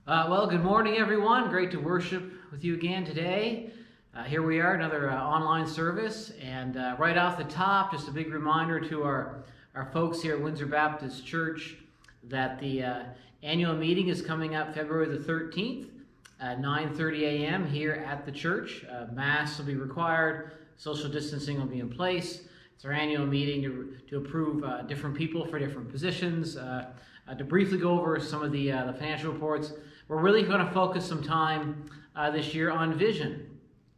Well, good morning, everyone. Great to worship with you again today. Here we are, another online service. And right off the top, just a big reminder to our folks here at Windsor Baptist Church that the annual meeting is coming up February the 13th at 9:30 a.m. here at the church. Mass will be required. Social distancing will be in place. It's our annual meeting to approve different people for different positions. To briefly go over some of the financial reports, we're really going to focus some time this year on vision.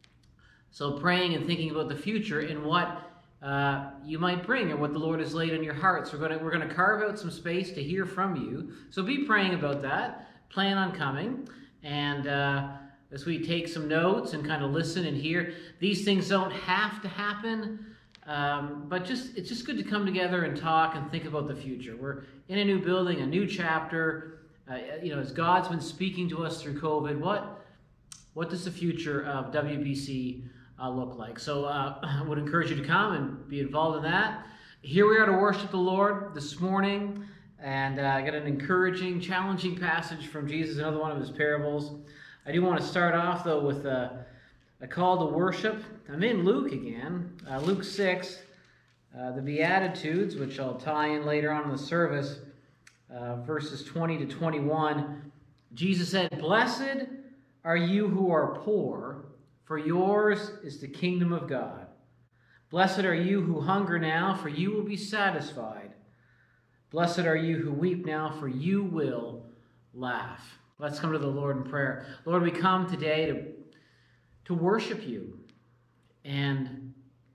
So praying and thinking about the future and what you might bring or what the Lord has laid on your hearts. We're going to carve out some space to hear from you. So be praying about that. Plan on coming. And as we take some notes and kind of listen and hear, these things don't have to happen. But it's just good to come together and talk and think about the future. We're in a new building, a new chapter. As God's been speaking to us through COVID, what does the future of WBC look like? So I would encourage you to come and be involved in that. Here we are to worship the Lord this morning, and I got an encouraging, challenging passage from Jesus, another one of his parables. I do want to start off, though, with a call to worship. I'm in Luke again, Luke 6, the Beatitudes, which I'll tie in later on in the service, verses 20 to 21. Jesus said, "Blessed are you who are poor, for yours is the kingdom of God. Blessed are you who hunger now, for you will be satisfied. Blessed are you who weep now, for you will laugh." Let's come to the Lord in prayer. Lord, we come today to worship you. And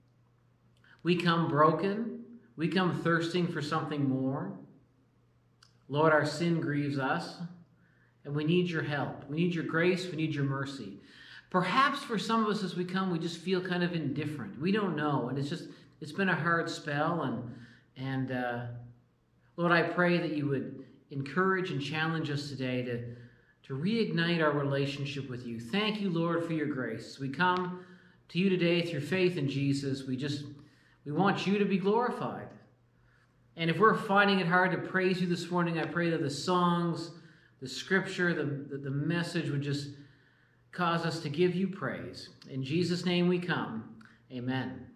we come broken. We come thirsting for something more. Lord, our sin grieves us, and we need your help. We need your grace. We need your mercy. Perhaps for some of us as we come, we just feel kind of indifferent. We don't know, and it's been a hard spell. And Lord, I pray that you would encourage and challenge us today to reignite our relationship with you. Thank you, Lord, for your grace. We come to you today through faith in Jesus. We want you to be glorified. And if we're finding it hard to praise you this morning, I pray that the songs, the scripture, the message would just cause us to give you praise. In Jesus' name we come. Amen.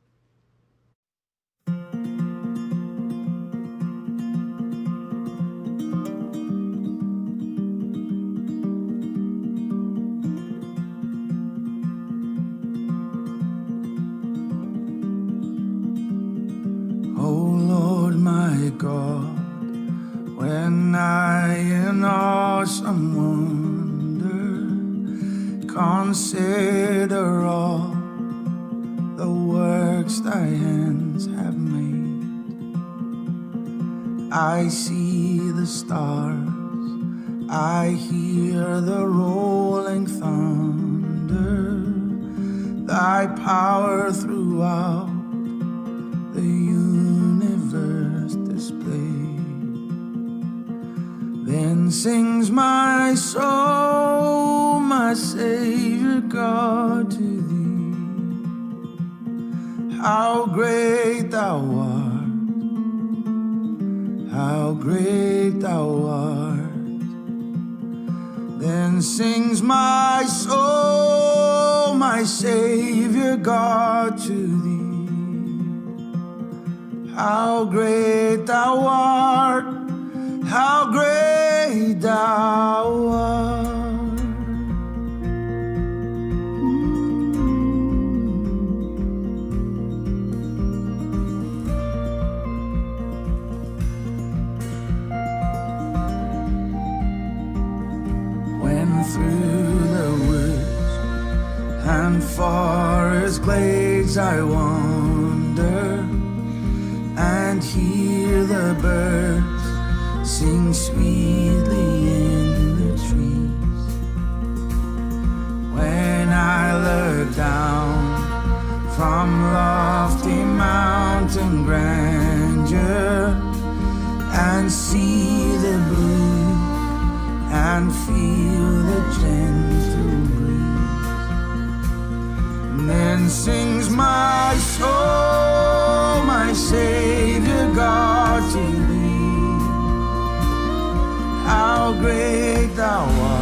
God, when I in awesome wonder consider all the works thy hands have made, I see the stars, I hear the rolling thunder, thy power throughout the universe displayed. Then sings my soul, my Savior God, to thee. How great thou art, how great thou art. Then sings my soul, my Savior God, to thee. How great thou art, how great thou art. When through the woods and forest glades I wander and hear the birds sing sweetly in the trees, when I look down from lofty mountain grandeur and see the blue and feel the gentle breeze, and then sings my soul, my Savior God, to thee. How great thou art,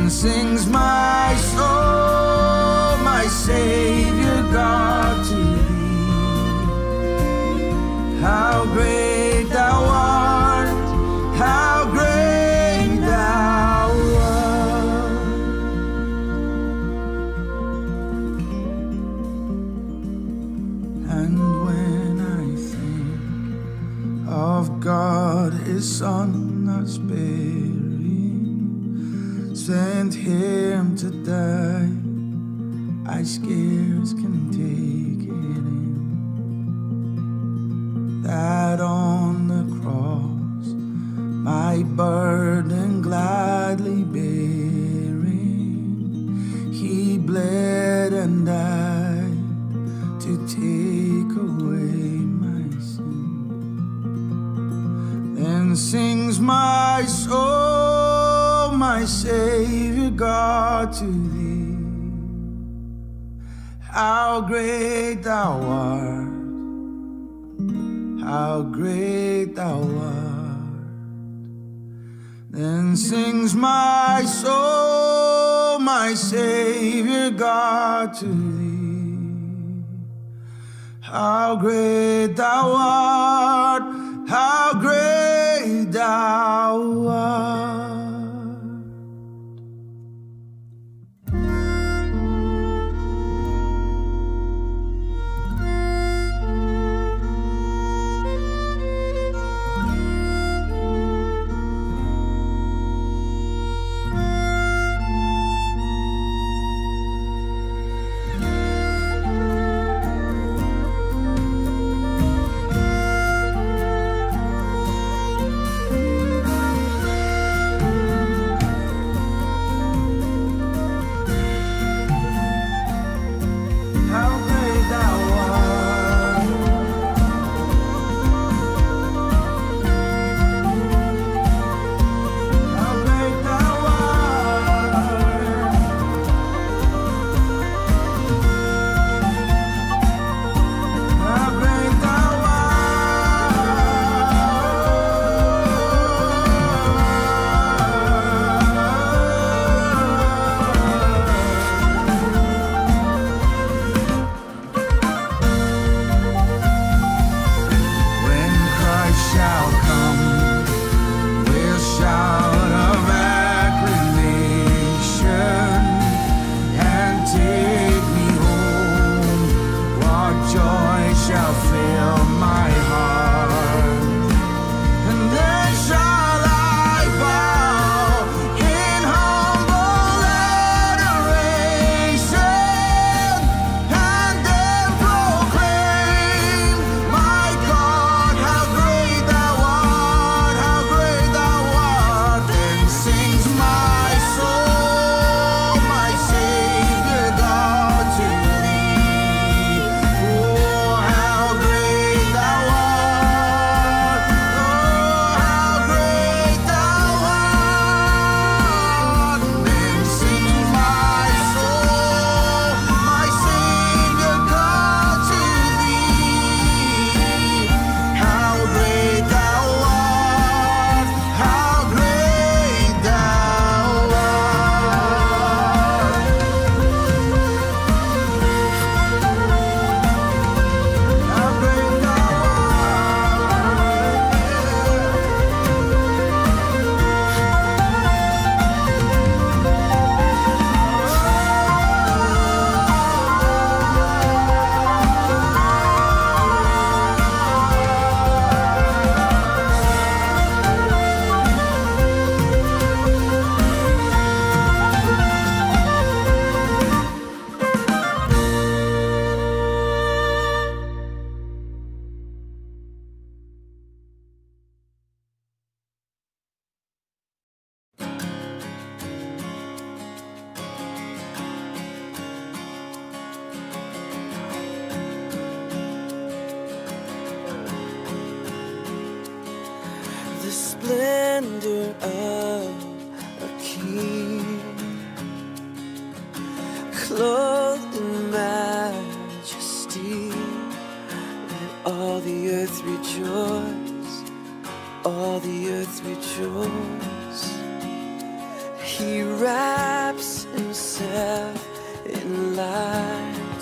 Then sings my soul, my Savior God, to thee. How great thou art, how great thou art. And when I think of God, his Son, not sparing, sent him to die, I scarce can take it in, that on the cross my burden gladly bearing, he bled and died to take away my sin. Then sings my soul, my Savior God, to thee. How great thou art, how great thou art. Then sings my soul, my Savior God, to thee. How great thou art, how great thou art. splendor of a king, clothed in majesty. Let all the earth rejoice, all the earth rejoice. He wraps himself in light,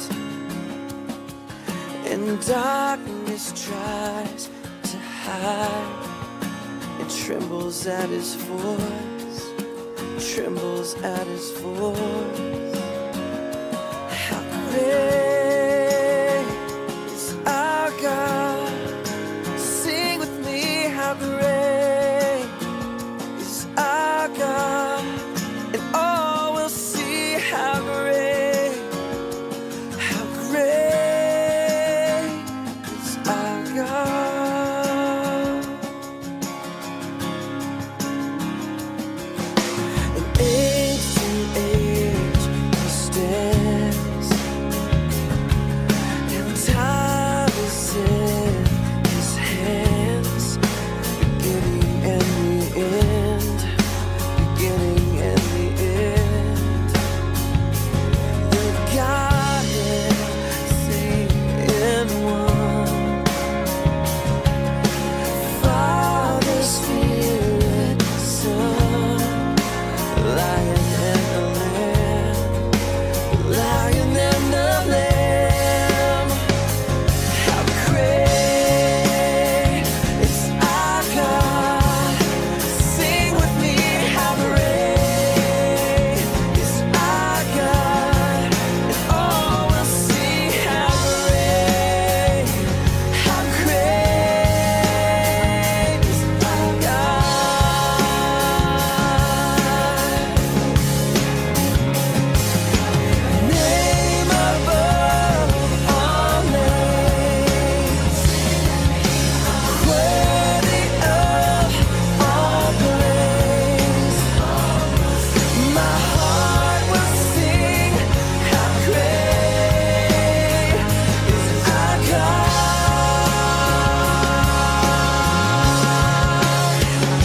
and darkness tries to hide. It trembles at his voice, trembles at his voice. How great is our God? Sing with me, how great is our God, and all will see how great is our God. And age to age he stands, and time is in his hands, beginning and the end, beginning and the end. The Godhead, three in one, Father, Spirit, Son, Lion and the Lamb, Lion and the Lamb. How great is our God? Sing with me, how great is our God, and all will see how great is our God. Name above all names, worthy of all praise. My heart will sing, how great is our God.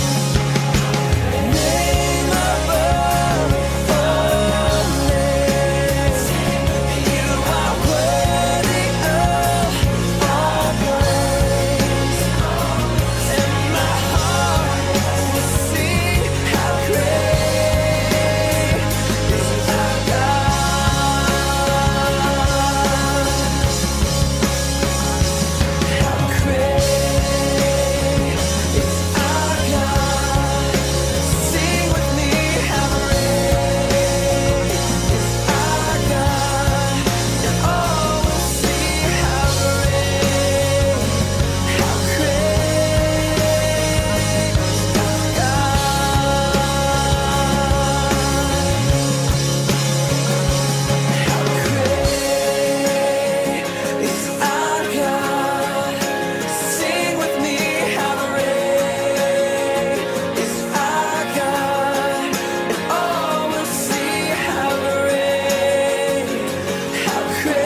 Name above all names, you are worthy of all praise. And my heart will sing, how great is our God. How great is our God? Sing with me, how great is our God, and all will see how great is our God. How great is our God? Sing with me, how great is our God, and all will see how great is our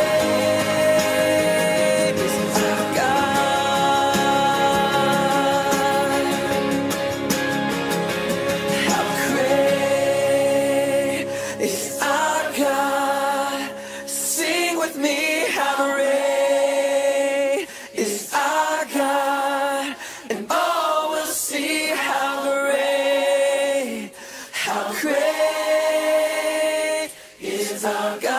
God. How great is our God? Sing with me, how great is our God, and all will see how great is our God.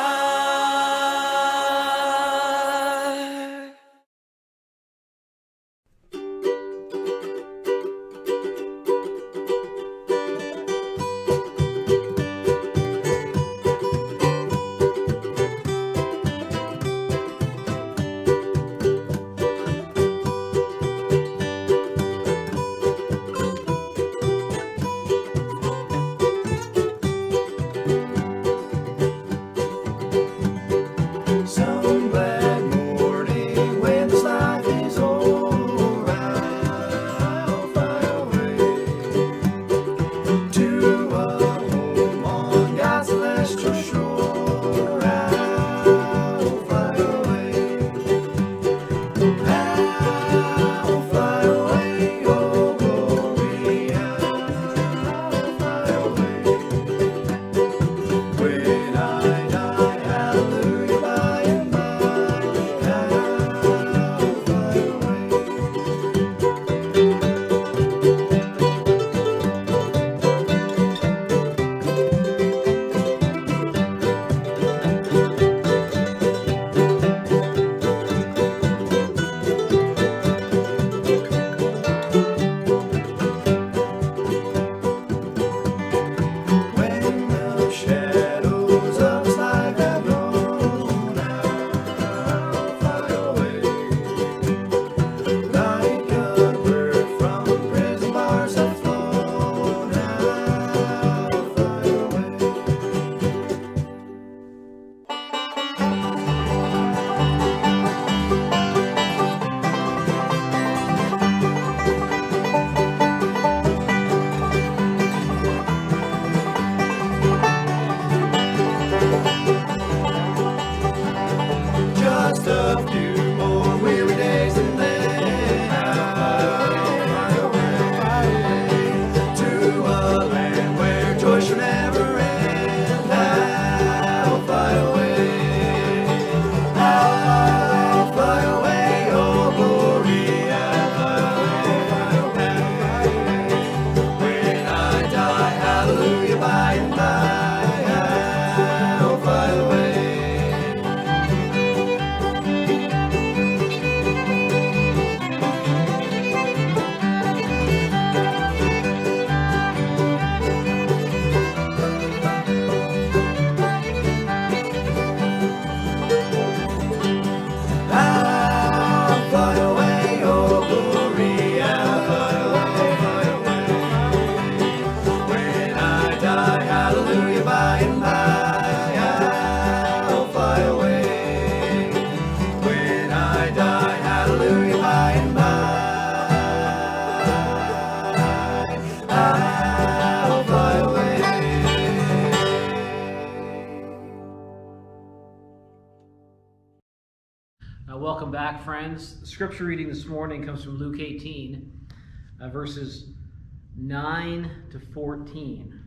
Welcome back, friends. The scripture reading this morning comes from Luke 18, verses 9 to 14.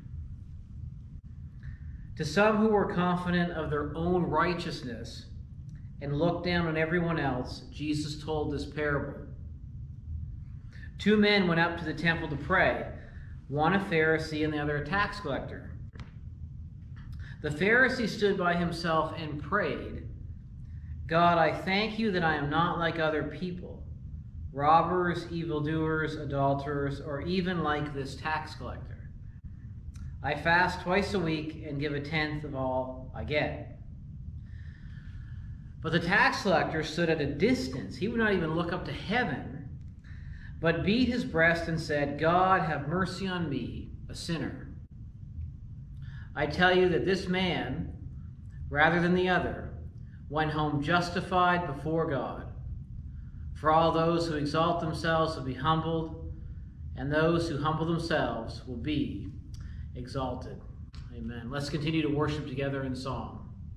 To some who were confident of their own righteousness and looked down on everyone else, Jesus told this parable. 2 men went up to the temple to pray, one a Pharisee and the other a tax collector. The Pharisee stood by himself and prayed, God, I thank you that I am not like other people, robbers, evildoers, adulterers, or even like this tax collector. I fast twice a week and give 1/10 of all I get. But the tax collector stood at a distance. He would not even look up to heaven, but beat his breast and said, God, have mercy on me, a sinner. I tell you that this man, rather than the other, went home justified before God. For all those who exalt themselves will be humbled, and those who humble themselves will be exalted. Amen. Let's continue to worship together in song.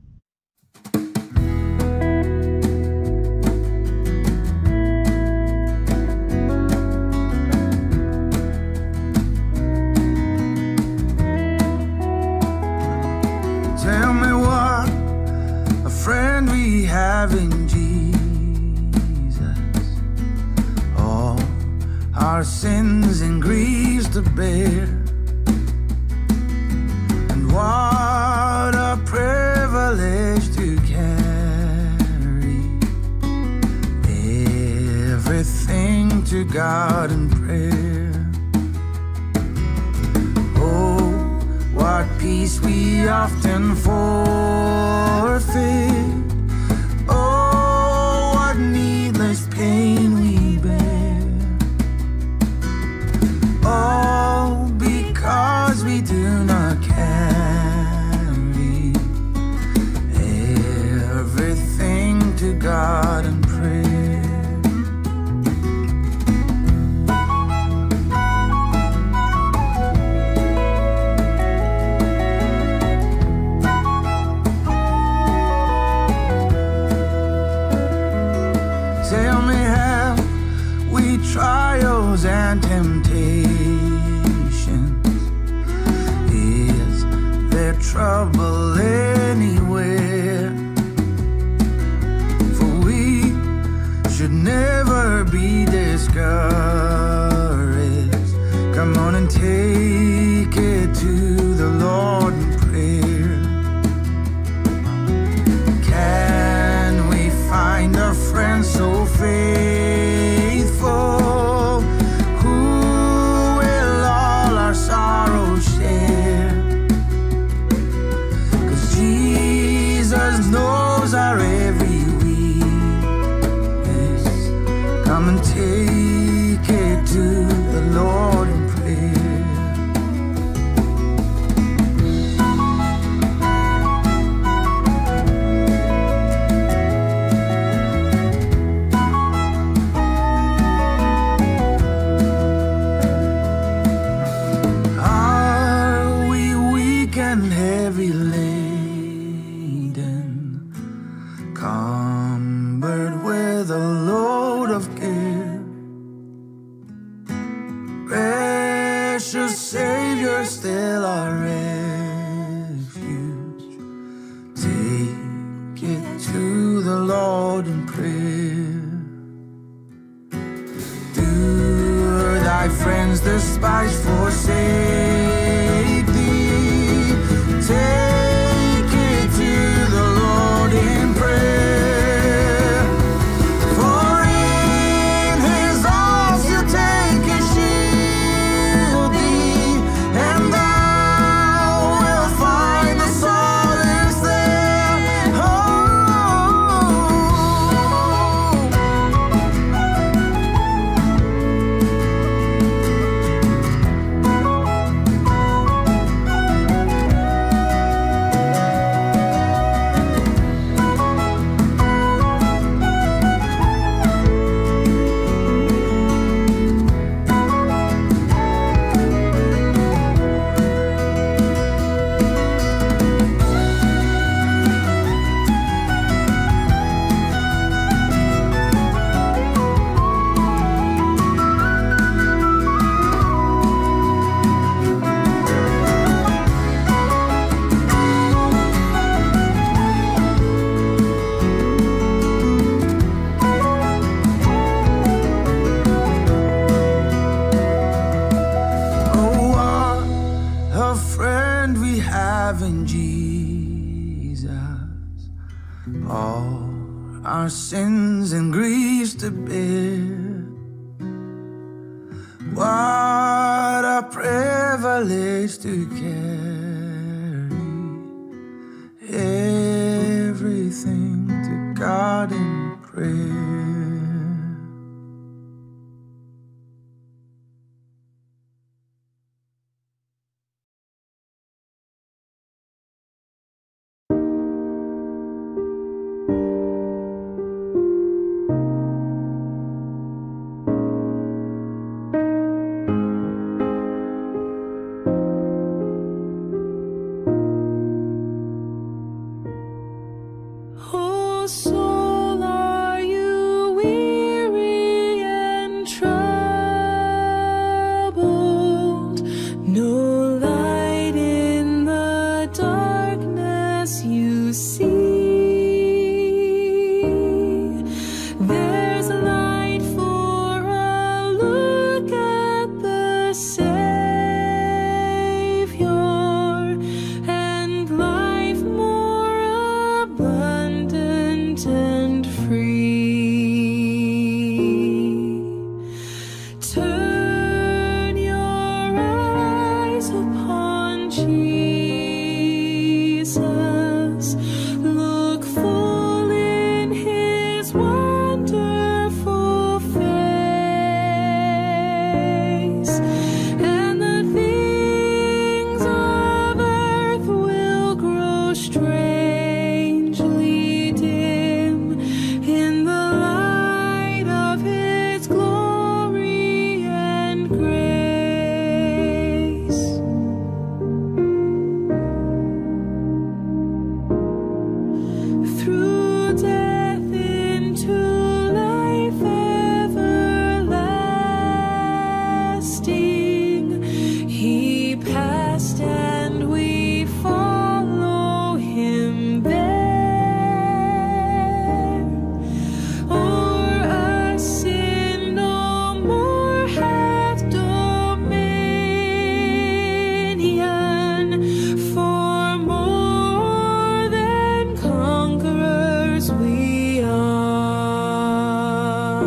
Tell me what a friend we have in Jesus. All our sins and griefs to bear. And what a privilege to carry everything to God in prayer. Oh, what peace we often forfeit. Oh, what needless pain we bear. All because we do not carry everything to God in prayer. Tell me, have we trials and temptations? Is there trouble anywhere? For we should never be discouraged. Come on and take it to the Lord in prayer. Can we find a friend so faithful, who will all our sorrows share? 'Cause Jesus knows our every weakness. Come and take it to the Lord in prayer. Heavy laden, cumbered with a load of care. Precious Savior, still our refuge. Take it to the Lord in prayer. Do thy friends despise, forsake thee? Take it to the Lord in prayer. For in his arms you'll take and shield thee, and thou wilt find the solace there. Oh. all our sins and griefs to bear. What a privilege to carry everything to God in prayer. Oh, soul, are you weary and troubled? No light in the darkness you see. There's light for a look at the Savior, and life more abundant and free. Turn your eyes upon Jesus. Look full in his wonderful face, and the things of earth will grow strangely dim in the light of his glory and grace. Through death into life everlasting, he passed and we follow him there. O'er us sin no more hath dominion, for more than conquerors we are.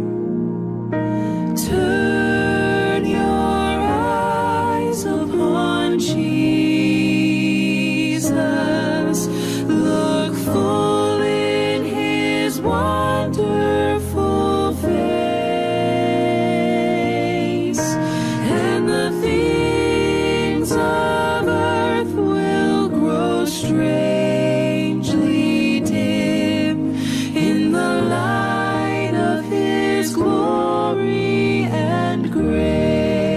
Turn your eyes upon Jesus. Look full in his wonderful face, and the things of earth will grow strangely dim in the light of his glory and grace.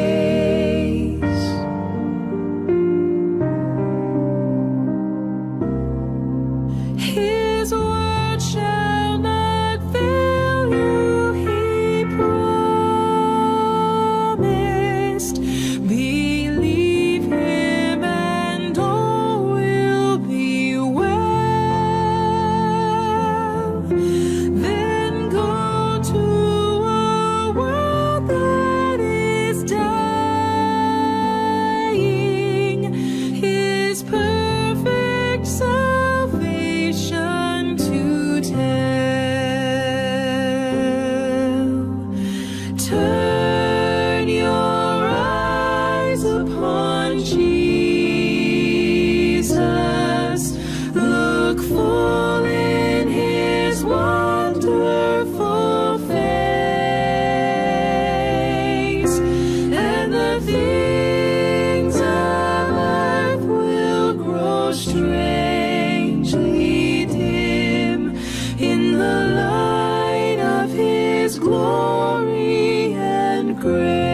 His word shall not fail you, he promised. Believe him and all will be well. Then go to a world that is dying, his perfect salvation to tell. Turn your eyes upon Jesus. Look full in his wonderful face, and the things of earth will grow strangely dim in the light of his glory and grace.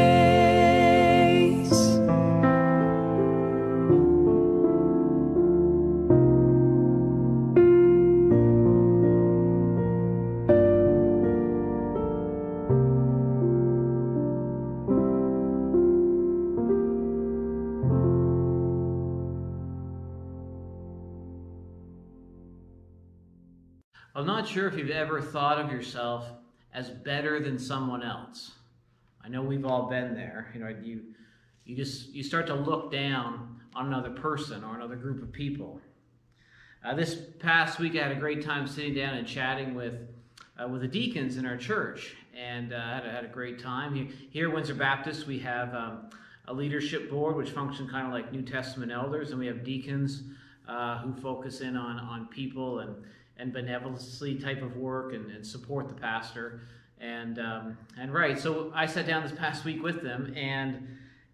I'm not sure if you've ever thought of yourself as better than someone else. I know we've all been there. You know, you start to look down on another person or another group of people. This past week I had a great time sitting down and chatting with the deacons in our church, and had a great time. Here at Windsor Baptist we have a leadership board which function kind of like New Testament elders, and we have deacons who focus in on people and benevolency type of work and support the pastor. And right, so I sat down this past week with them, and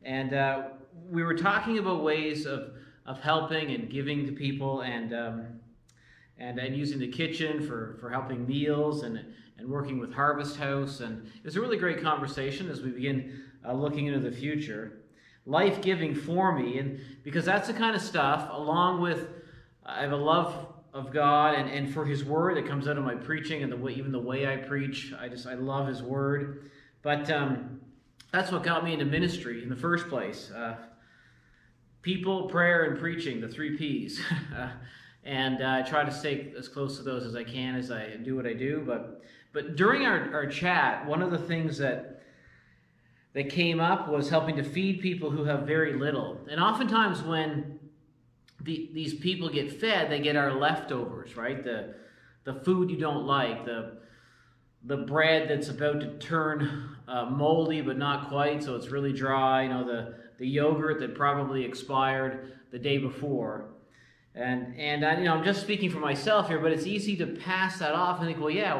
we were talking about ways of helping and giving to people, and using the kitchen for helping meals and working with Harvest House. And it was a really great conversation as we begin looking into the future. Life-giving for me, and because that's the kind of stuff, along with I have a love of God and for His Word that comes out of my preaching and even the way I preach. I love His Word. But that's what got me into ministry in the first place. People, prayer, and preaching, the 3 Ps. And I try to stay as close to those as I can as I do what I do. But during our chat, one of the things that came up was helping to feed people who have very little. And oftentimes when these people get fed, they get our leftovers, right? The food you don't like, the bread that's about to turn moldy but not quite, so it's really dry. The yogurt that probably expired the day before. And I'm just speaking for myself here, but it's easy to pass that off and think,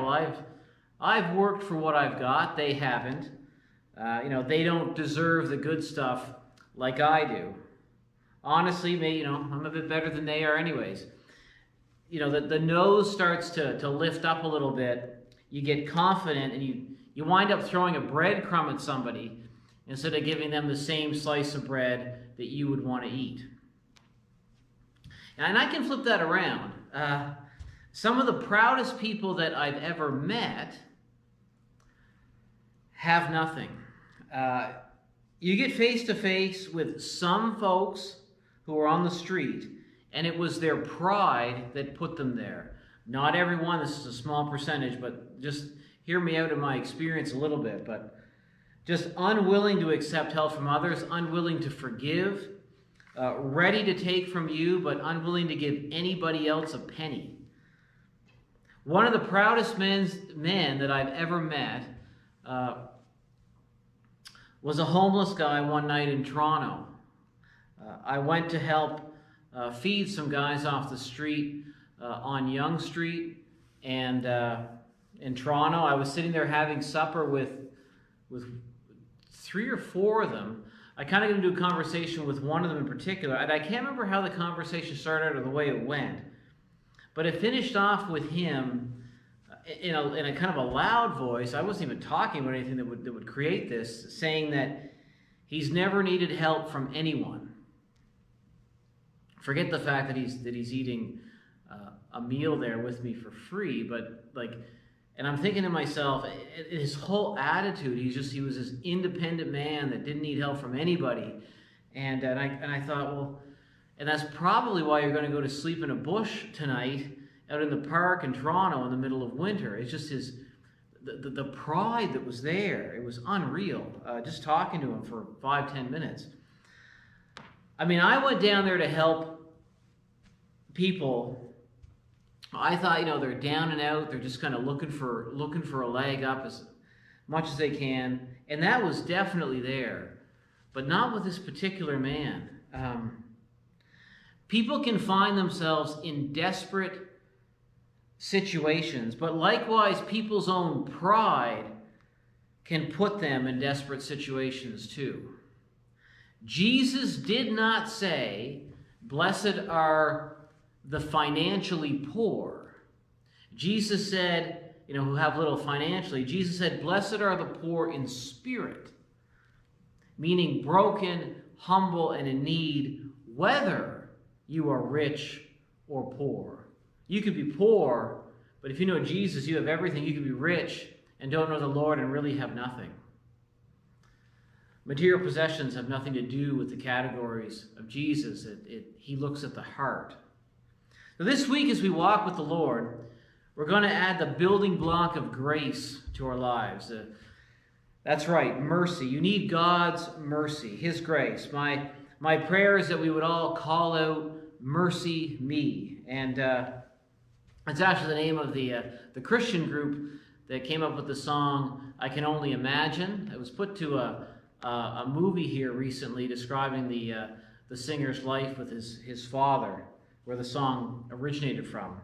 I've worked for what I've got. They haven't. They don't deserve the good stuff like I do. Honestly, I'm a bit better than they are anyways. The nose starts to lift up a little bit. You get confident, and you wind up throwing a breadcrumb at somebody instead of giving them the same slice of bread that you would want to eat. And I can flip that around. Some of the proudest people that I've ever met have nothing. You get face to face with some folks who are on the street, and it was their pride that put them there. Not everyone, this is a small percentage, but just hear me out in my experience a little bit, but just unwilling to accept help from others, unwilling to forgive, ready to take from you, but unwilling to give anybody else a penny. One of the proudest men that I've ever met was a homeless guy one night in Toronto. I went to help feed some guys off the street on Yonge Street, and in Toronto. I was sitting there having supper with 3 or 4 of them. I kind of got into a conversation with one of them in particular, and I can't remember how the conversation started or the way it went, but it finished off with him in a kind of a loud voice. I wasn't even talking about anything that would create this, saying that he's never needed help from anyone. Forget the fact that he's eating a meal there with me for free, but and I'm thinking to myself, his whole attitude, he was this independent man that didn't need help from anybody, and I thought, well, and that's probably why you're going to go to sleep in a bush tonight out in the park in Toronto in the middle of winter. It's just the pride that was there. It was unreal. Just talking to him for 5-10 minutes. I mean, I went down there to help people. I thought, they're down and out. They're just kind of looking for a leg up as much as they can, and that was definitely there, but not with this particular man. People can find themselves in desperate situations, but likewise, people's own pride can put them in desperate situations too. Jesus did not say, "Blessed are the financially poor." Jesus said, who have little financially. Jesus said, "Blessed are the poor in spirit," meaning broken, humble, and in need, whether you are rich or poor. You could be poor, but if you know Jesus, you have everything. You could be rich and don't know the Lord and really have nothing. Material possessions have nothing to do with the categories of Jesus. He looks at the heart. So this week, as we walk with the Lord, we're going to add the building block of grace to our lives. That's right, mercy. You need God's mercy, His grace. My prayer is that we would all call out, "Mercy me," And it's actually the name of the Christian group that came up with the song "I Can Only Imagine." It was put to a movie here recently describing the singer's life with his father, where the song originated from.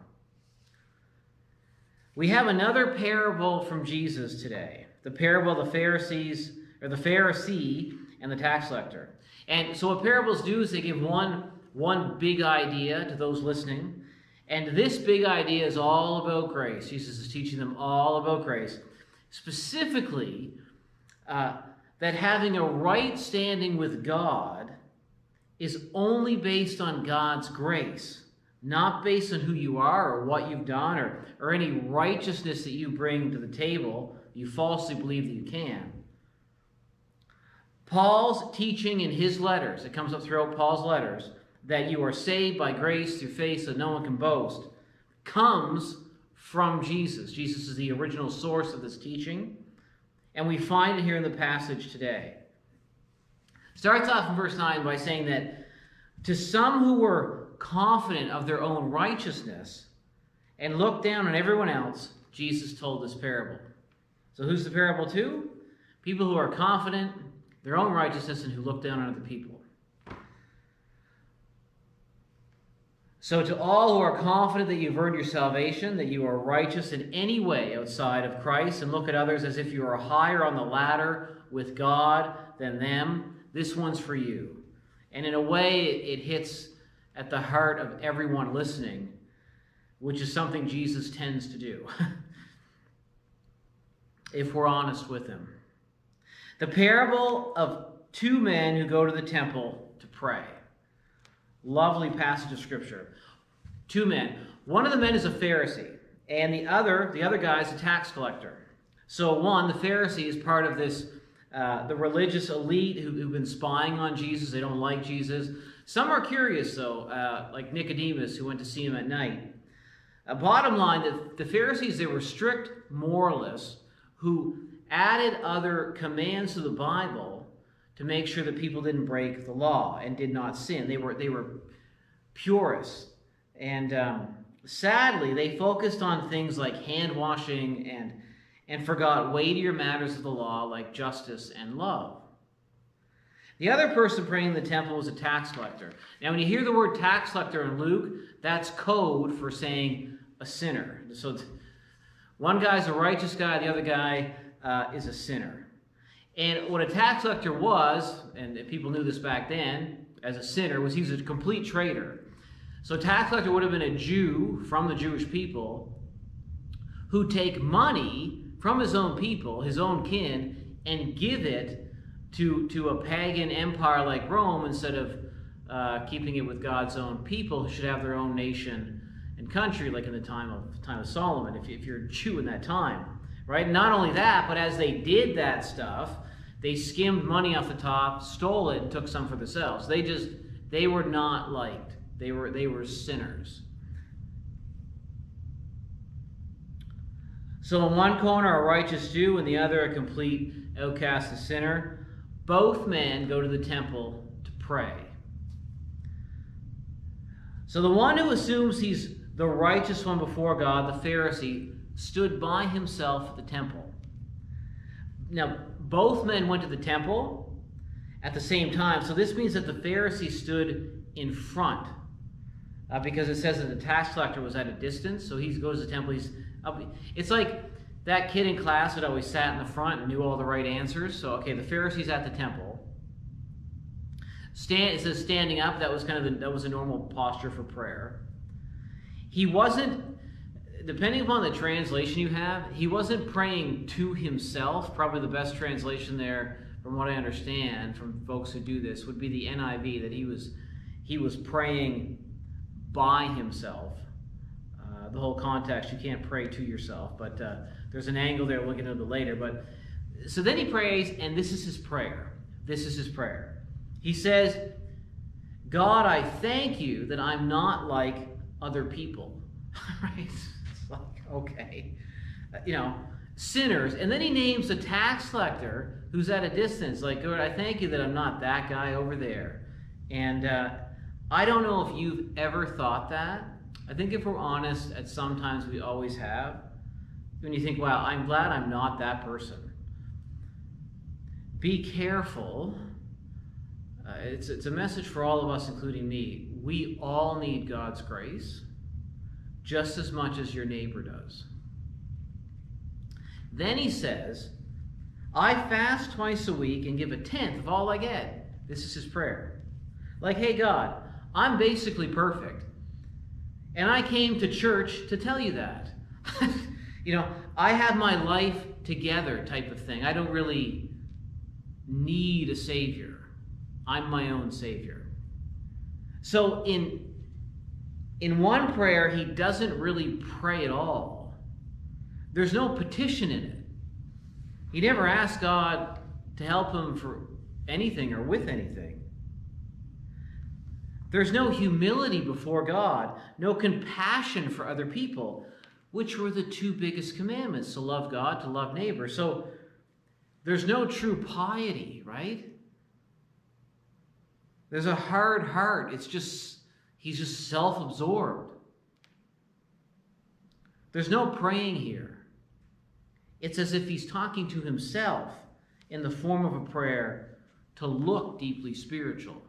We have another parable from Jesus today, the parable of the Pharisee and the tax collector. And so what parables do is they give one big idea to those listening. And this big idea is all about grace. Jesus is teaching them all about grace. Specifically, that having a right standing with God is only based on God's grace, not based on who you are or what you've done or any righteousness that you bring to the table. You falsely believe that you can. Paul's teaching in his letters, it comes up throughout Paul's letters, that you are saved by grace through faith so no one can boast, comes from Jesus. Jesus is the original source of this teaching, and we find it here in the passage today. Starts off in verse 9 by saying that to some who were confident of their own righteousness and looked down on everyone else, Jesus told this parable. So who's the parable to? People who are confident in their own righteousness and who look down on other people. So to all who are confident that you've earned your salvation, that you are righteous in any way outside of Christ, and look at others as if you are higher on the ladder with God than them, this one's for you. And in a way, it hits at the heart of everyone listening, which is something Jesus tends to do, if we're honest with him. The parable of two men who go to the temple to pray. Lovely passage of Scripture. Two men. One of the men is a Pharisee, and the other guy is a tax collector. So one, the Pharisee, is part of this, the religious elite who've been spying on Jesus. They don't like Jesus. Some are curious, though, like Nicodemus, who went to see him at night. Bottom line, the Pharisees, they were strict moralists who added other commands to the Bible to make sure that people didn't break the law and did not sin. They were purists. And sadly, they focused on things like hand washing and forgot weightier matters of the law like justice and love. The other person praying in the temple was a tax collector. Now, when you hear the word tax collector in Luke, that's code for saying a sinner. So one guy's a righteous guy, the other guy is a sinner. And what a tax collector was, and people knew this back then, as a sinner, was he was a complete traitor. So a tax collector would have been a Jew from the Jewish people who take money from his own people, his own kin, and give it to a pagan empire like Rome instead of keeping it with God's own people who should have their own nation and country, like in the time of Solomon, if you're a Jew in that time. Right? Not only that, but as they did that stuff, they skimmed money off the top, stole it, and took some for themselves. They were not liked. They were sinners. So in one corner, a righteous Jew, and the other, a complete outcast, a sinner. Both men go to the temple to pray. So the one who assumes he's the righteous one before God, the Pharisee, stood by himself at the temple. Now, both men went to the temple at the same time, so this means that the Pharisee stood in front, because it says that the tax collector was at a distance, so he goes to the temple. He's up. It's like that kid in class that always sat in the front and knew all the right answers. So, okay, the Pharisee's at the temple. It says standing up. That was that was a normal posture for prayer. He wasn't, depending upon the translation you have, he wasn't praying to himself. Probably the best translation there, from what I understand from folks who do this, would be the NIV, that he was praying by himself. The whole context, you can't pray to yourself, but there's an angle there, we'll get into it later. But so then he prays, and this is his prayer. This is his prayer. He says, God, I thank you that I'm not like other people. Right? It's like, okay. Sinners. And then he names a tax collector who's at a distance. Like, God, I thank you that I'm not that guy over there. And I don't know if you've ever thought that I think if we're honest, at sometimes we always have. When you think, wow, I'm glad I'm not that person. Be careful. It's a message for all of us, including me. We all need God's grace just as much as your neighbor does. Then he says, I fast twice a week and give a tenth of all I get. This is his prayer. Like, hey, God, I'm basically perfect. And I came to church to tell you that. I have my life together type of thing. I don't really need a savior. I'm my own savior. So in one prayer, he doesn't really pray at all. There's no petition in it. He never asks God to help him for anything or with anything. There's no humility before God, no compassion for other people, which were the two biggest commandments, to love God, to love neighbor. So there's no true piety, right? There's a hard heart. He's just self-absorbed. There's no praying here. It's as if he's talking to himself in the form of a prayer to look deeply spiritual.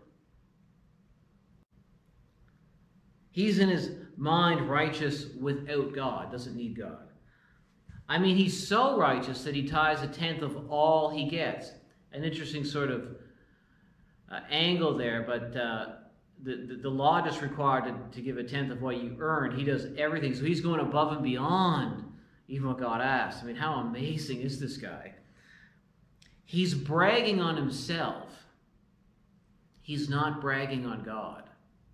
He's in his mind righteous without God, doesn't need God. I mean, he's so righteous that he tithes a tenth of all he gets. An interesting sort of angle there, but the law just required to give a tenth of what you earned. He does everything, so he's going above and beyond even what God asked. I mean, how amazing is this guy? He's bragging on himself. He's not bragging on God.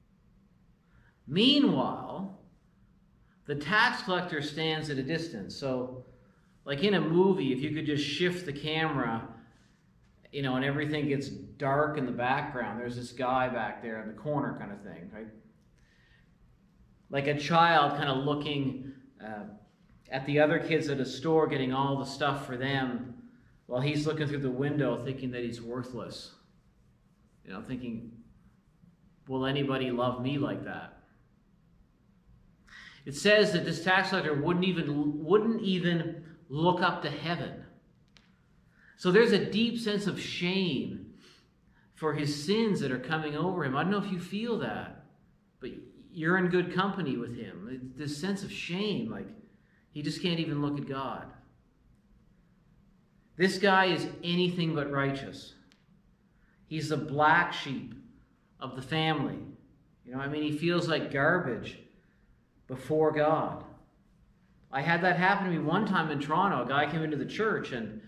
Meanwhile, the tax collector stands at a distance. So, like in a movie, if you could just shift the camera, and everything gets dark in the background, there's this guy back there in the corner kind of thing, right? Like a child kind of looking at the other kids at a store getting all the stuff for them while he's looking through the window thinking that he's worthless. Thinking, will anybody love me like that? It says that this tax collector wouldn't even look up to heaven. So there's a deep sense of shame for his sins that are coming over him. I don't know if you feel that, but you're in good company with him. This sense of shame, like he just can't even look at God. This guy is anything but righteous. He's the black sheep of the family. He feels like garbage before God. I had that happen to me one time in Toronto. A guy came into the church and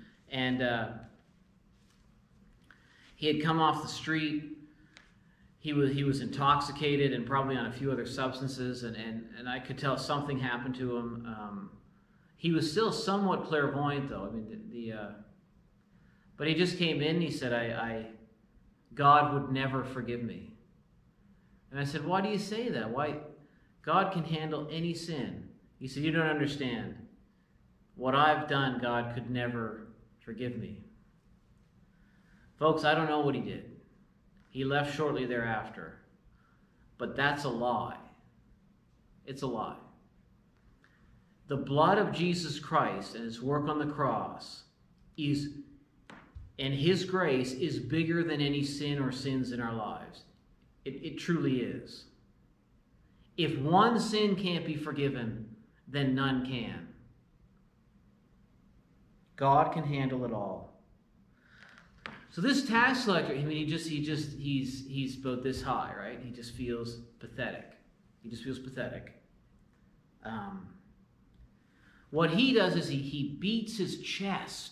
he had come off the street. He was intoxicated and probably on a few other substances, and I could tell something happened to him. He was still somewhat clairvoyant, though. But he just came in and he said, God would never forgive me. And I said, why do you say that? Why? God can handle any sin. He said, you don't understand. What I've done, God could never forgive me. Folks, I don't know what he did. He left shortly thereafter. But that's a lie. It's a lie. The blood of Jesus Christ and his work on the cross and his grace is bigger than any sin or sins in our lives. It truly is. If one sin can't be forgiven, then none can. God can handle it all. So this tax collector, he's about this high, right? He just feels pathetic. What he does is he beats his chest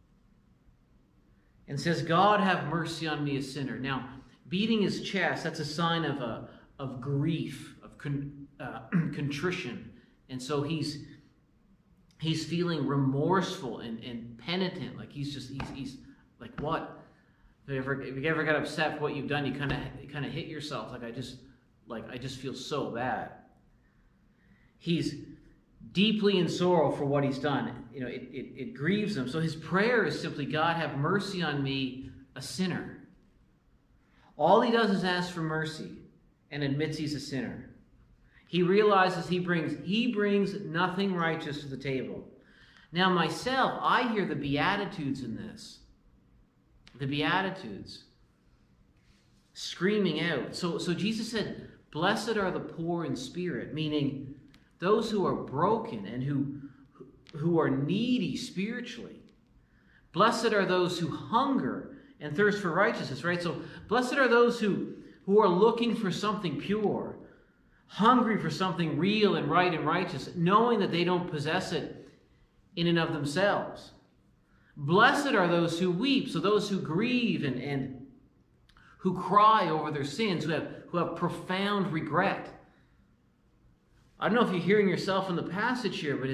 and says, God, have mercy on me, a sinner. Now, beating his chest, that's a sign of grief, of contrition. And so he's feeling remorseful and penitent. Like he's like, what? If you ever got upset for what you've done, you kind of hit yourself. I just feel so bad. He's deeply in sorrow for what he's done. It grieves him. So his prayer is simply, God, have mercy on me, a sinner. All he does is ask for mercy and admits he's a sinner. He realizes he brings nothing righteous to the table. Now myself, I hear the Beatitudes in this. The Beatitudes. Screaming out. So Jesus said, blessed are the poor in spirit, meaning those who are broken and who are needy spiritually. Blessed are those who hunger and thirst for righteousness, right? So blessed are those who are looking for something pure, hungry for something real and right and righteous, knowing that they don't possess it in and of themselves. Blessed are those who weep, so those who grieve and who cry over their sins, who have profound regret. I don't know if you're hearing yourself in the passage here, but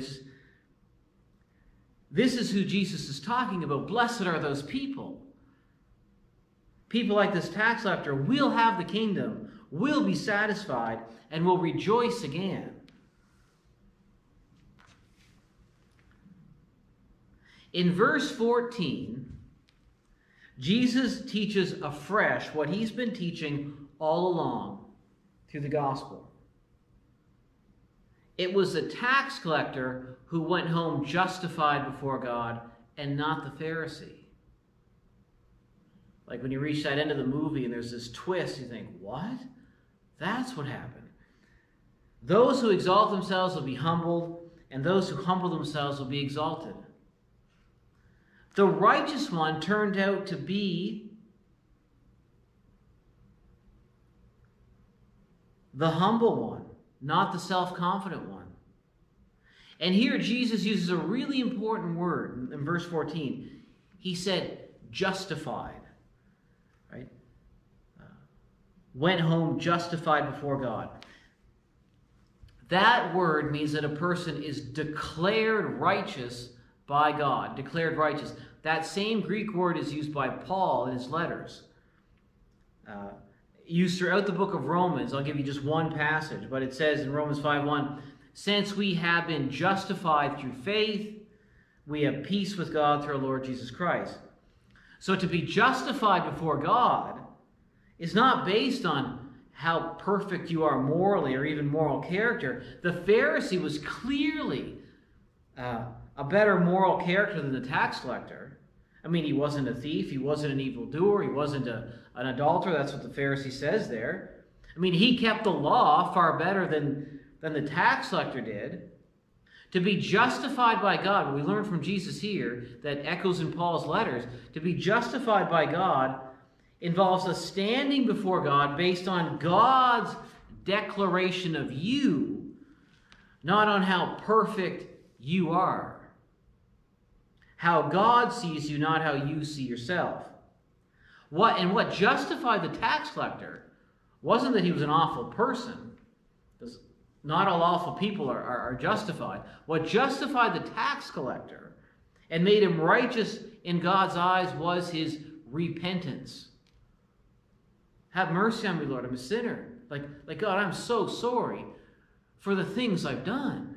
this is who Jesus is talking about. Blessed are those people. People like this tax collector will have the kingdom, will be satisfied, and will rejoice again. In verse 14, Jesus teaches afresh what he's been teaching all along through the gospel. It was the tax collector who went home justified before God and not the Pharisee. Like when you reach that end of the movie and there's this twist, you think, what? That's what happened. Those who exalt themselves will be humbled, and those who humble themselves will be exalted. The righteous one turned out to be the humble one, not the self-confident one. And here Jesus uses a really important word in verse 14. He said, justified. Right? Went home justified before God. That word means that a person is declared righteous by God. Declared righteous. That same Greek word is used by Paul in his letters. Used throughout the book of Romans. I'll give you just one passage, but it says in Romans 5:1, since we have been justified through faith, we have peace with God through our Lord Jesus Christ. So to be justified before God is not based on how perfect you are morally or even moral character. The Pharisee was clearly a better moral character than the tax collector. I mean, he wasn't a thief, he wasn't an evildoer, he wasn't an adulterer. That's what the Pharisee says there. I mean, he kept the law far better than the tax collector did. To be justified by God, we learn from Jesus here that echoes in Paul's letters, to be justified by God involves us standing before God based on God's declaration of you, not on how perfect you are. How God sees you, not how you see yourself. What justified the tax collector wasn't that he was an awful person, because not all awful people are justified. What justified the tax collector and made him righteous in God's eyes was his repentance. Have mercy on me, Lord, I'm a sinner. Like God, I'm so sorry for the things I've done.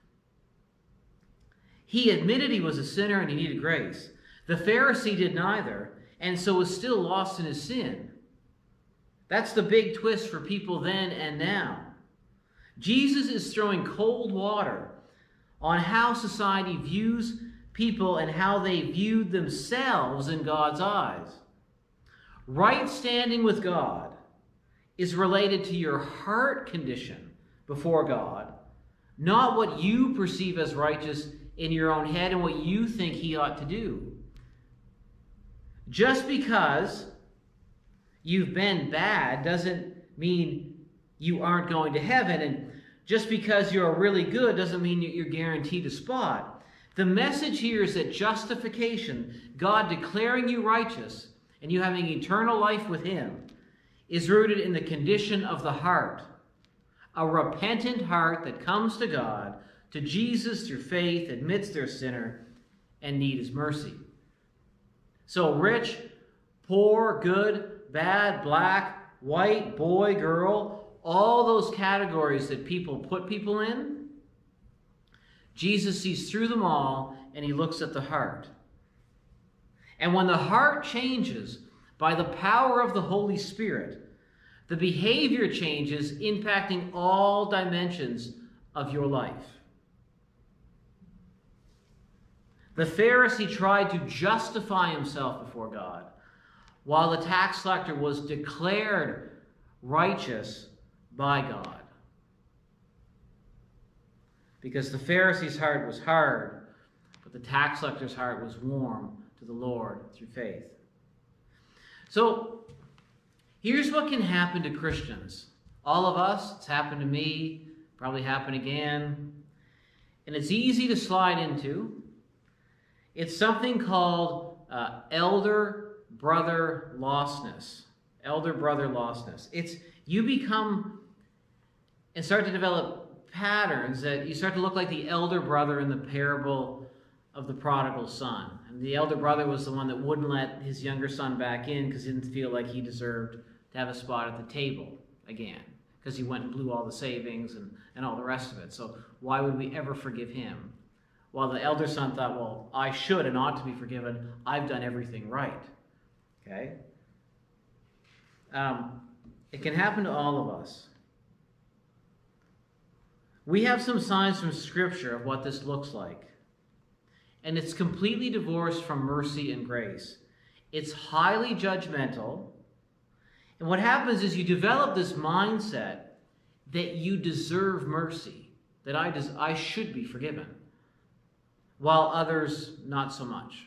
He admitted he was a sinner and he needed grace. The Pharisee did neither, and so was still lost in his sin. That's the big twist for people then and now. Jesus is throwing cold water on how society views people and how they viewed themselves in God's eyes. Right standing with God is related to your heart condition before God, not what you perceive as righteous in your own head and what you think he ought to do. Just because you've been bad doesn't mean you aren't going to heaven, and just because you're really good doesn't mean you're guaranteed a spot. The message here is that justification, God declaring you righteous and you having eternal life with him, is rooted in the condition of the heart. A repentant heart that comes to God, to Jesus through faith, admits they're a sinner, and need his mercy. So rich, poor, good, bad, black, white, boy, girl, all those categories that people put people in, Jesus sees through them all and he looks at the heart. And when the heart changes by the power of the Holy Spirit, The behavior changes impacting all dimensions of your life. The Pharisee tried to justify himself before God, while the tax collector was declared righteous by God. Because the Pharisee's heart was hard, but the tax collector's heart was warm to the Lord through faith. So, here's what can happen to Christians. All of us, it's happened to me, probably happen again, and it's easy to slide into. It's something called elder brother lostness. Elder brother lostness. It's you become and start to develop patterns that you start to look like the elder brother in the parable of the prodigal son. And the elder brother was the one that wouldn't let his younger son back in because he didn't feel like he deserved to have a spot at the table again, because he went and blew all the savings and all the rest of it. So why would we ever forgive him? While the elder son thought, well, I should and ought to be forgiven. I've done everything right. Okay? It can happen to all of us. We have some signs from Scripture of what this looks like. And it's completely divorced from mercy and grace. It's highly judgmental. And what happens is you develop this mindset that you deserve mercy, that I should be forgiven, while others not so much.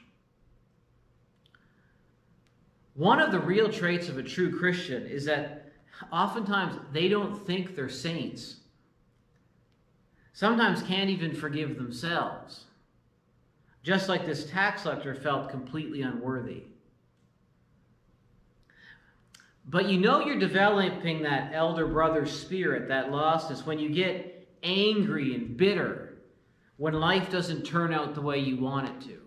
One of the real traits of a true Christian is that oftentimes they don't think they're saints. Sometimes can't even forgive themselves. Just like this tax collector felt completely unworthy. But you know you're developing that elder brother spirit, that lostness, when you get angry and bitter, when life doesn't turn out the way you want it to.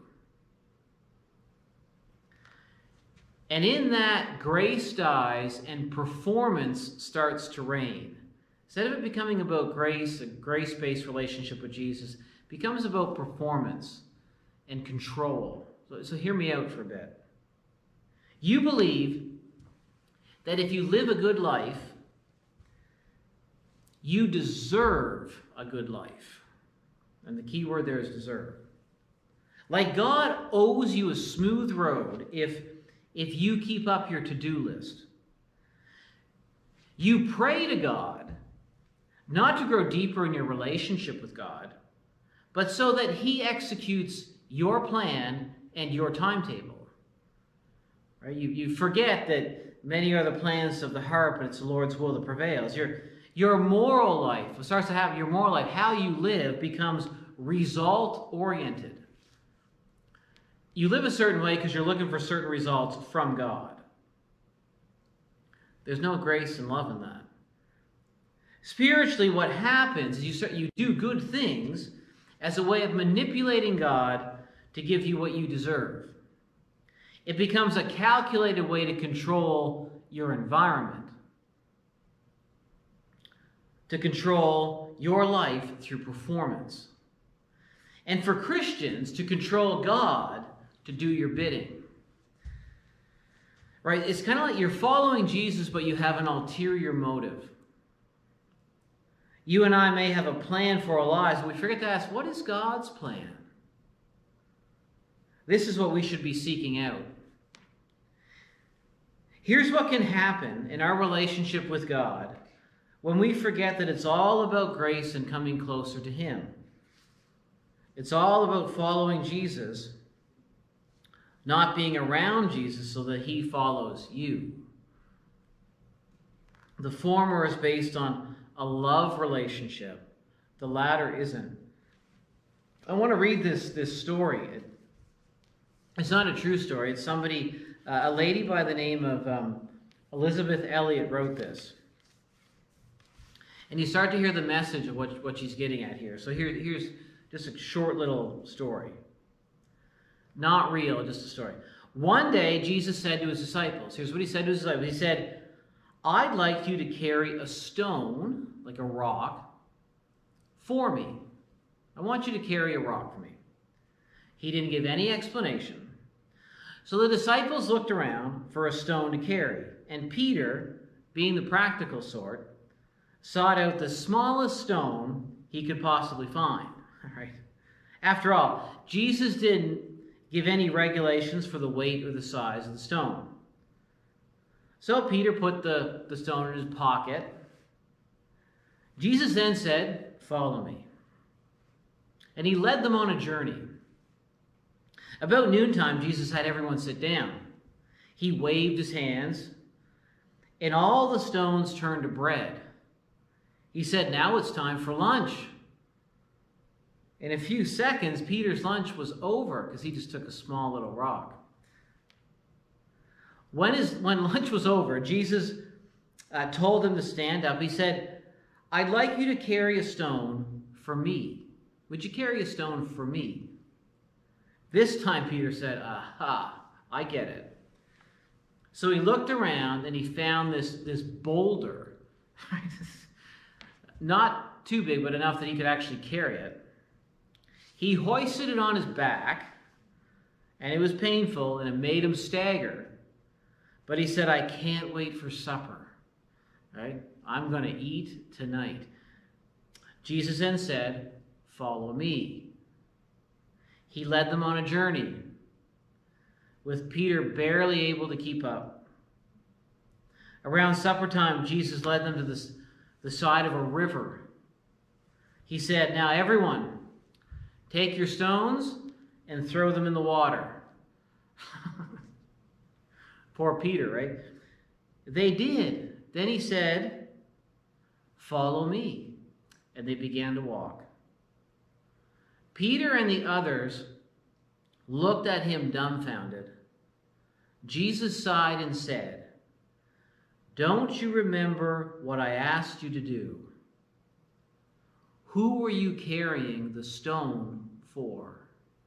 And in that, grace dies and performance starts to reign. Instead of it becoming about grace, a grace-based relationship with Jesus, it becomes about performance and control. So hear me out for a bit. You believe that if you live a good life, you deserve a good life. And the key word there is deserve. Like God owes you a smooth road if you keep up your to-do list. You pray to God, not to grow deeper in your relationship with God, but so that He executes your plan and your timetable. Right? You forget that many are the plans of the heart, but it's the Lord's will that prevails. Your moral life, what starts to happen, your moral life, how you live, becomes result-oriented. You live a certain way because you're looking for certain results from God. There's no grace and love in that. Spiritually, what happens is you do good things as a way of manipulating God to give you what you deserve. It becomes a calculated way to control your environment, to control your life through performance. And for Christians, to control God to do your bidding. Right? It's kind of like you're following Jesus, but you have an ulterior motive. You and I may have a plan for our lives, but we forget to ask, what is God's plan? This is what we should be seeking out. Here's what can happen in our relationship with God when we forget that it's all about grace and coming closer to Him. It's all about following Jesus, not being around Jesus so that He follows you. The former is based on a love relationship. The latter isn't. I want to read this story. It's not a true story. It's somebody, a lady by the name of Elizabeth Elliot wrote this. And you start to hear the message of what she's getting at here. So here's just a short little story. Not real, just a story. One day, Jesus said to His disciples, here's what He said to His disciples. He said, I'd like you to carry a stone, like a rock, for me. I want you to carry a rock for me. He didn't give any explanation. So the disciples looked around for a stone to carry. And Peter being the practical sort, sought out the smallest stone he could possibly find. All right. After all, Jesus didn't give any regulations for the weight or the size of the stone. So Peter put the stone in his pocket. Jesus then said, "Follow me." And he led them on a journey. About noontime, Jesus had everyone sit down. He waved his hands, and all the stones turned to bread. He said, "Now it's time for lunch." In a few seconds, Peter's lunch was over because he just took a small little rock. When lunch was over, Jesus told him to stand up. He said, "I'd like you to carry a stone for me. Would you carry a stone for me?" This time Peter said, "Aha, I get it." So he looked around and he found this boulder. Not too big, but enough that he could actually carry it. He hoisted it on his back, and it was painful, and it made him stagger. But he said, "I can't wait for supper. Right? I'm going to eat tonight." Jesus then said, "Follow me." He led them on a journey, with Peter barely able to keep up. Around supper time, Jesus led them to the side of a river. He said, "Now everyone, take your stones and throw them in the water." Poor Peter, right? They did. Then he said, "Follow me." And they began to walk. Peter and the others looked at him dumbfounded. Jesus sighed and said, "Don't you remember what I asked you to do? Who were you carrying the stone for?"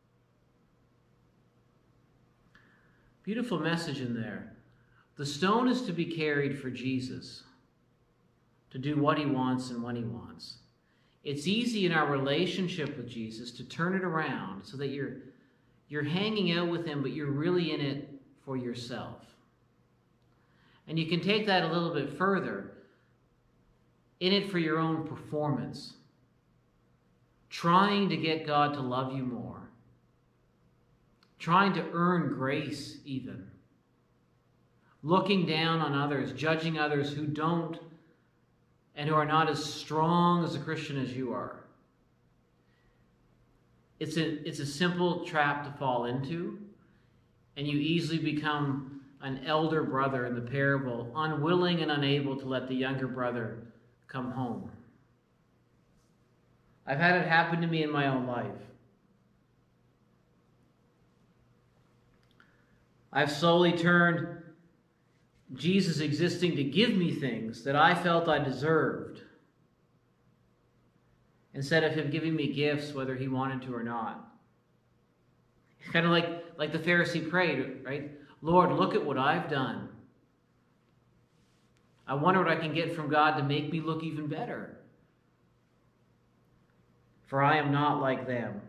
Beautiful message in there. The stone is to be carried for Jesus, to do what he wants and when he wants. It's easy in our relationship with Jesus to turn it around so that you're hanging out with him, but you're really in it for yourself. And you can take that a little bit further, in it for your own performance, trying to get God to love you more, trying to earn grace even, looking down on others, judging others who don't and who are not as strong as a Christian as you are. It's a simple trap to fall into, and you easily become an elder brother in the parable, unwilling and unable to let the younger brother come home. I've had it happen to me in my own life. I've slowly turned Jesus existing to give me things that I felt I deserved, instead of him giving me gifts whether he wanted to or not. It's kind of like the Pharisee prayed, right? "Lord, look at what I've done. I wonder what I can get from God to make me look even better. For I am not like them."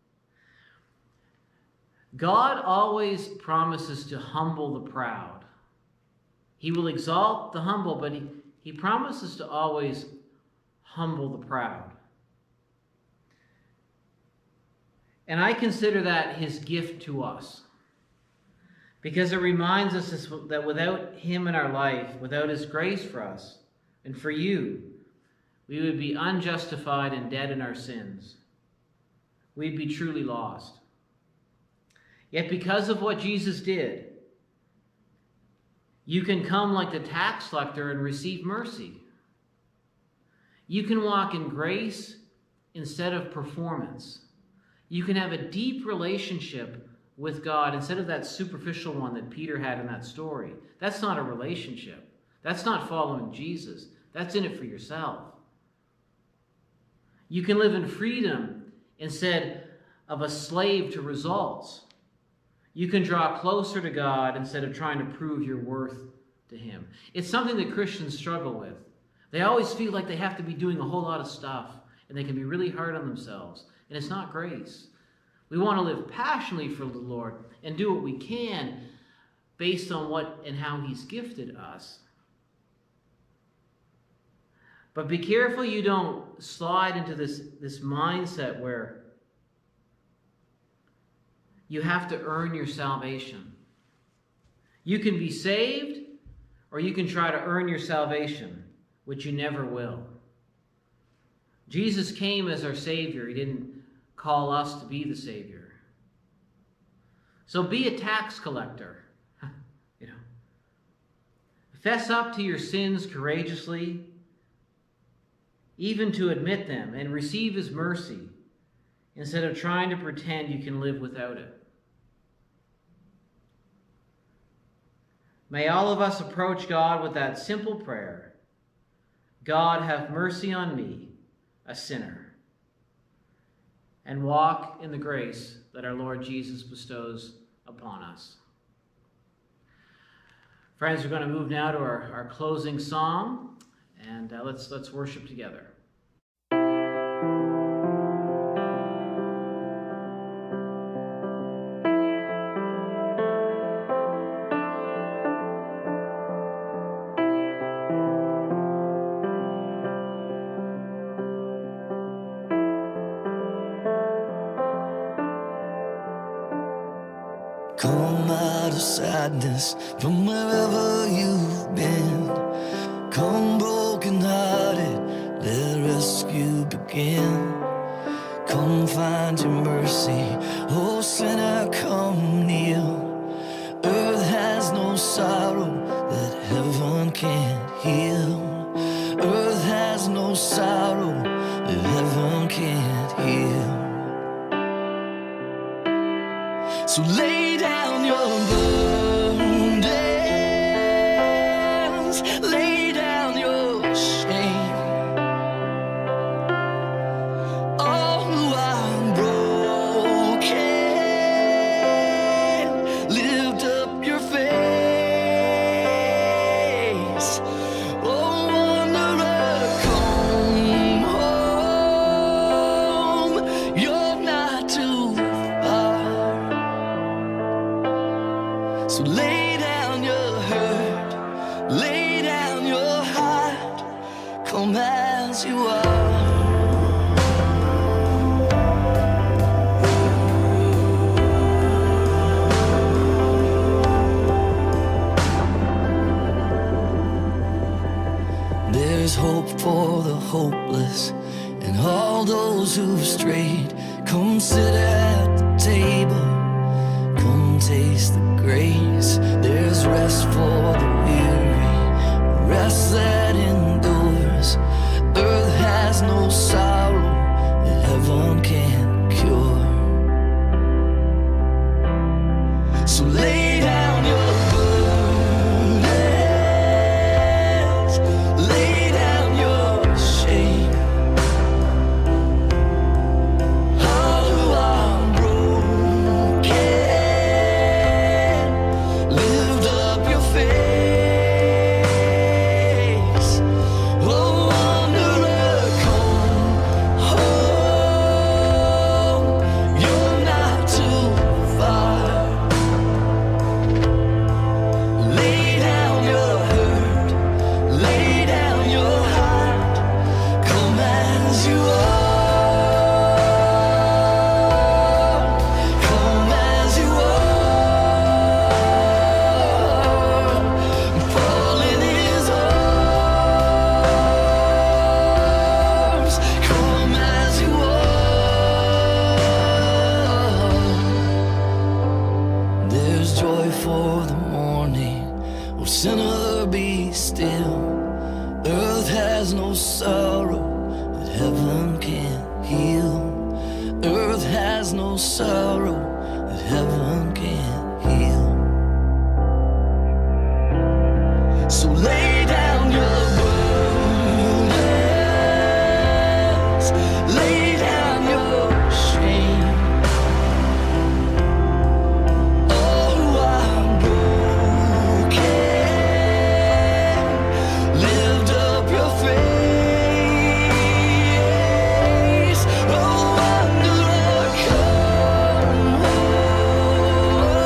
God always promises to humble the proud. He will exalt the humble, but he promises to always humble the proud. And I consider that his gift to us, because it reminds us that without him in our life, without his grace for us and for you, we would be unjustified and dead in our sins. We'd be truly lost. Yet because of what Jesus did, you can come like the tax collector and receive mercy. You can walk in grace instead of performance. You can have a deep relationship with God instead of that superficial one that Peter had in that story. That's not a relationship. That's not following Jesus. That's in it for yourself. You can live in freedom instead of a slave to results. You can draw closer to God instead of trying to prove your worth to him. It's something that Christians struggle with. They always feel like they have to be doing a whole lot of stuff, and they can be really hard on themselves. And it's not grace. We want to live passionately for the Lord and do what we can based on what and how he's gifted us. But be careful you don't slide into this mindset where you have to earn your salvation. You can be saved, or you can try to earn your salvation, which you never will. Jesus came as our Savior. He didn't call us to be the Savior. So be a tax collector. Fess up to your sins courageously, even to admit them, and receive His mercy instead of trying to pretend you can live without it. May all of us approach God with that simple prayer: God, have mercy on me, a sinner, and walk in the grace that our Lord Jesus bestows upon us. Friends, we're going to move now to our closing song, and let's worship together. Come out of sadness from wherever you've been. Come broken-hearted, let rescue begin. Come find your mercy, oh sinner, come kneel. Earth has no sorrow that heaven can't heal. Earth has no sorrow that heaven can't heal. So lay down your burdens, lay down your shame. Oh, I'm broken. Lift up your face. Oh, wanderer, come home. You're not too far. So lay down your hurt, lay down your heart, come as you are. There's hope for the hopeless and all those who've strayed. Come sit at the table, come taste the grace. There's rest for the weary, rest that endures. Earth has no sorrow that heaven can't cure. So lay down your burdens, lay down your shame. Oh, I'm broken. Lift up your face. Oh, wanderer, come home. You're not too far. Lay down your hurt, lay down your heart. Come as you are. Come as you are. Fall in His arms. Come as you are. There's joy for the morning. Oh, sinner, be still. Earth has no sorrow that heaven can't heal. Earth has no sorrow that heaven can't heal. So lay down your burdens, lay down your shame. Oh, I'm broken. Lift up your face. Oh, wanderer, come home.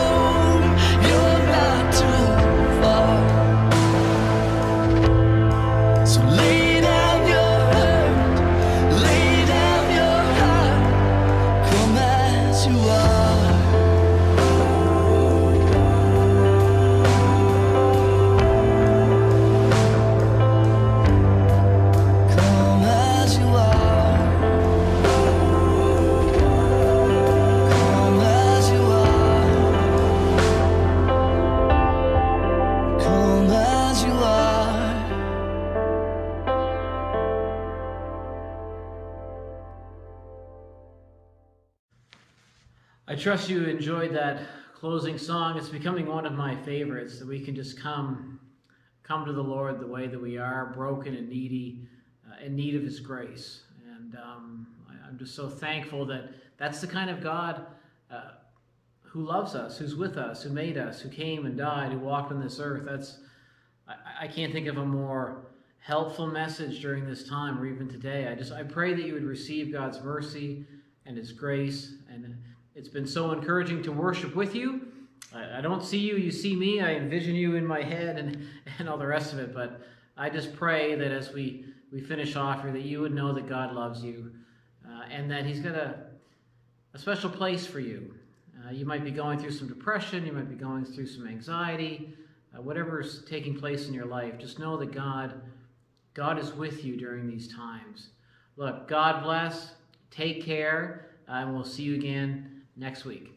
I trust you enjoyed that closing song. It's becoming one of my favorites, that we can just come to the Lord the way that we are, broken and needy, in need of His grace. And I'm just so thankful that that's the kind of God who loves us, who's with us, who made us, who came and died, who walked on this earth. I can't think of a more helpful message during this time or even today. I pray that you would receive God's mercy and His grace. And it's been so encouraging to worship with you. I don't see you, you see me. I envision you in my head and all the rest of it. But I just pray that as we finish off here, that you would know that God loves you and that He's got a special place for you. You might be going through some depression. You might be going through some anxiety. Whatever's taking place in your life, just know that God is with you during these times. Look, God bless. Take care. And we'll see you again next week.